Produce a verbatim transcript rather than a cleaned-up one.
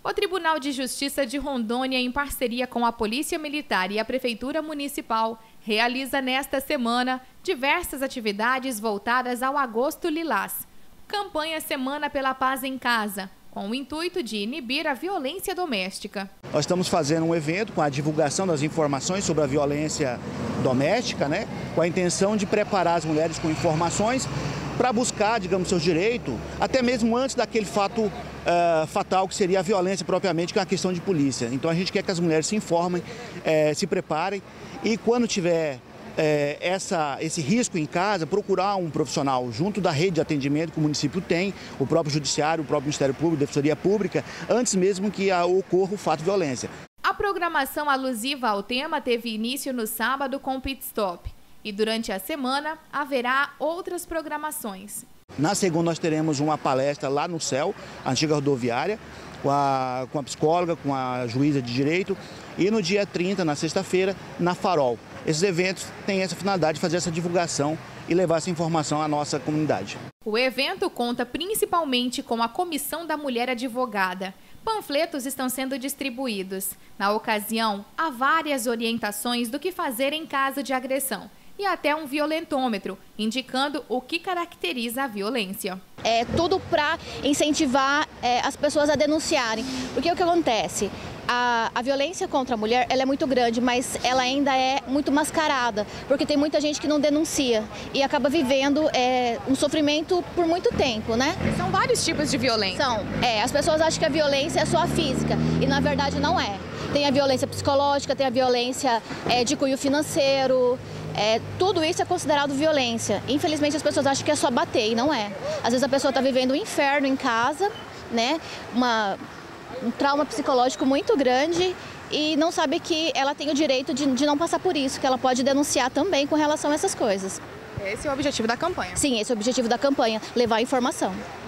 O Tribunal de Justiça de Rondônia, em parceria com a Polícia Militar e a Prefeitura Municipal, realiza nesta semana diversas atividades voltadas ao Agosto Lilás. Campanha Semana pela Paz em Casa, com o intuito de inibir a violência doméstica. Nós estamos fazendo um evento com a divulgação das informações sobre a violência doméstica, né? Com a intenção de preparar as mulheres com informações para buscar, digamos, seus direitos, até mesmo antes daquele fato uh, fatal que seria a violência propriamente, que é uma questão de polícia. Então a gente quer que as mulheres se informem, eh, se preparem e quando tiver eh, essa, esse risco em casa, procurar um profissional junto da rede de atendimento que o município tem, o próprio Judiciário, o próprio Ministério Público, a Defensoria Pública, antes mesmo que ocorra o fato de violência. A programação alusiva ao tema teve início no sábado com o Pit Stop. E durante a semana haverá outras programações. Na segunda nós teremos uma palestra lá no C E L, a antiga rodoviária, com a, com a psicóloga, com a juíza de direito. E no dia trinta, na sexta-feira, na Farol. Esses eventos têm essa finalidade de fazer essa divulgação e levar essa informação à nossa comunidade. O evento conta principalmente com a Comissão da Mulher Advogada. Panfletos estão sendo distribuídos. Na ocasião, há várias orientações do que fazer em caso de agressão. E até um violentômetro, indicando o que caracteriza a violência. É tudo para incentivar é, as pessoas a denunciarem. Porque o que acontece? A, a violência contra a mulher ela é muito grande, mas ela ainda é muito mascarada. Porque tem muita gente que não denuncia e acaba vivendo é, um sofrimento por muito tempo, né? São vários tipos de violência. São. É, as pessoas acham que a violência é só a física e na verdade não é. Tem a violência psicológica, tem a violência é, de cunho financeiro. É, tudo isso é considerado violência. Infelizmente as pessoas acham que é só bater e não é. Às vezes a pessoa está vivendo um inferno em casa, né? Uma, um trauma psicológico muito grande e não sabe que ela tem o direito de, de não passar por isso, que ela pode denunciar também com relação a essas coisas. Esse é o objetivo da campanha. Sim, esse é o objetivo da campanha, levar a informação.